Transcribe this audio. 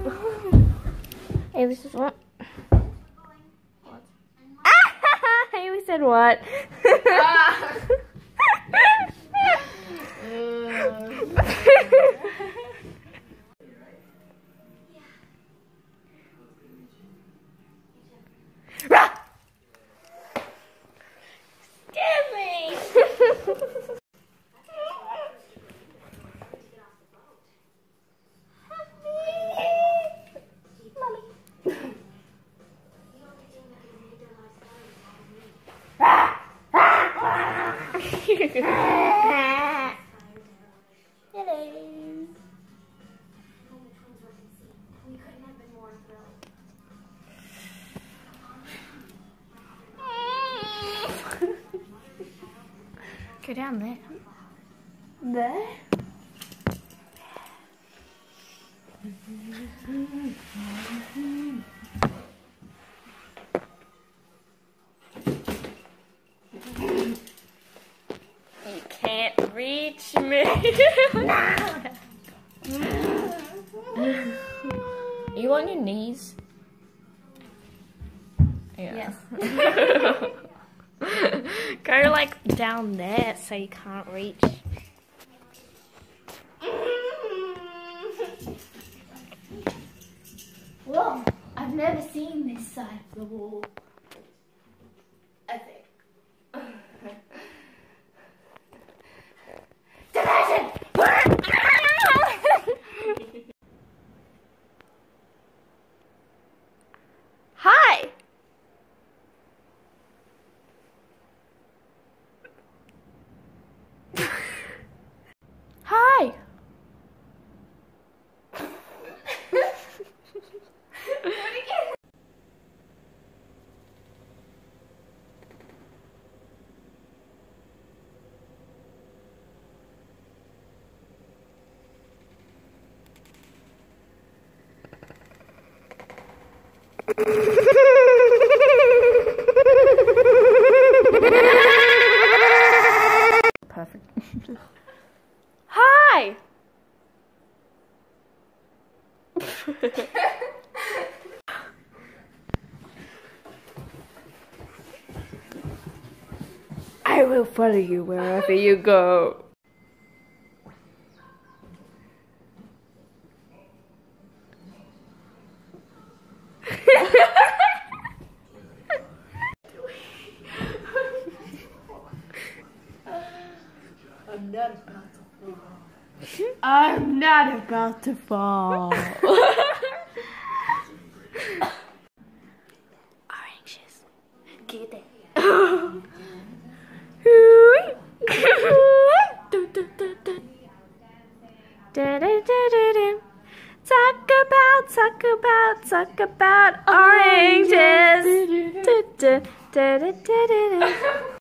Ava says what? Ava said what? Go down there. There? You can't reach me. Are you on your knees? Yeah. Yes. Go like down there so you can't reach. Whoa, I've never seen this side of the wall. I think. Diversion! Hi! Hi! Perfect. Hi! I will follow you wherever you go. I'm not about to fall. Oranges. Get it. Talk about oranges.